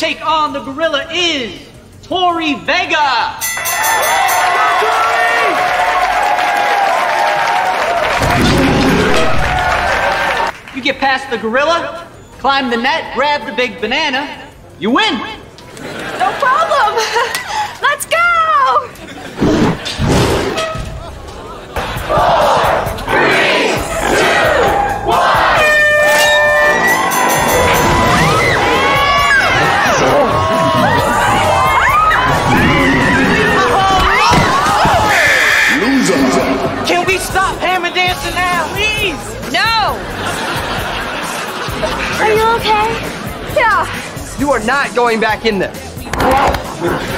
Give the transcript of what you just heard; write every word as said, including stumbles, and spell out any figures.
take on the gorilla is Tori Vega. You get past the gorilla, climb the net, grab the big banana, you win. No problem. Let's go. Four, three, two, one. Can we stop hammer dancing now, please? No! Are you okay? Yeah. You are not going back in there.